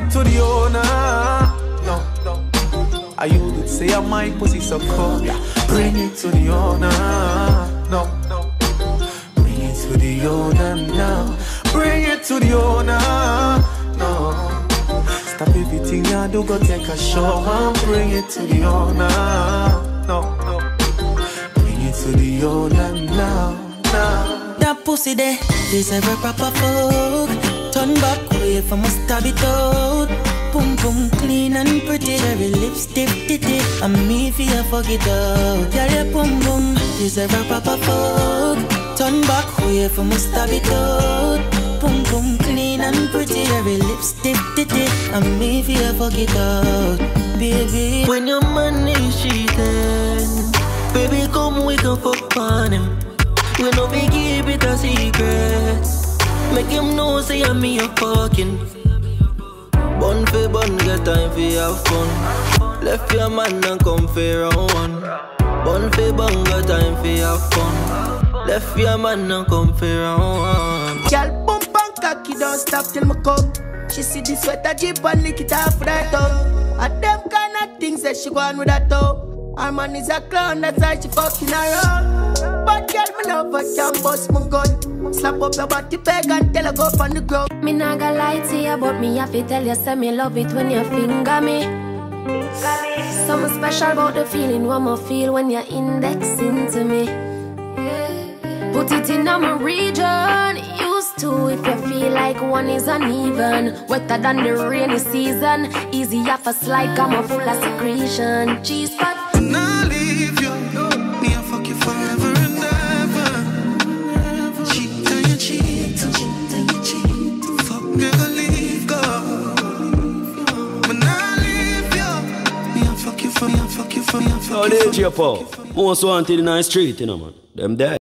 it to the owner. No. I you did say my pussy so cold. Yeah. Bring it to the owner. No. Bring it to the owner now. Bring it to the owner. No. Stop everything you do, go take a shower and bring it to the owner. No. Bring it to the owner now. That pussy there deserve a proper fuck. Turn back way from a stab it out. Boom boom clean and pretty. Cherry lipstick titty. And me for you fuck it out. Girl your boom boom deserve a proper fuck. Turn back way from a stab it out. Boom boom clean and pretty. Cherry lipstick titty. And me for you fuck it out. Baby, when your man is cheating, baby come we can fuck on him. We no be keep it a secret. Make him know say I'm me a fucking. Bun for bun, get time for your fun. Left your man and come for round one. Bun for bun, get time for your fun. Left your man and come for round one. Girl bump and cocky, don't stop till me come. She see the sweater jeep and lick it off with her tongue. And them kind of things that she go on with her toe. Her man is a clown, that's why she fucking around. But girl, me never can bust my gun. Slap up your body peg and tell her go on the ground. Me nah gonna lie to you, but me have to tell you, say me love it when you finger me. Something special about the feeling one more feel when you're indexing to me. Put it in my region, used to if you feel like one is uneven. Wetter than the rainy season, easy off a slide, come on full of secretion. Cheese pot. And I'll leave you, me I'll fuck you forever and ever. Cheat and you cheat, fuck never leave, go. When I leave you, me I'll fuck you for, me I'll fuck you for, me I'll fuck you for. Oh, DJ Paul, most wanted in the street, you know, man. Them dead.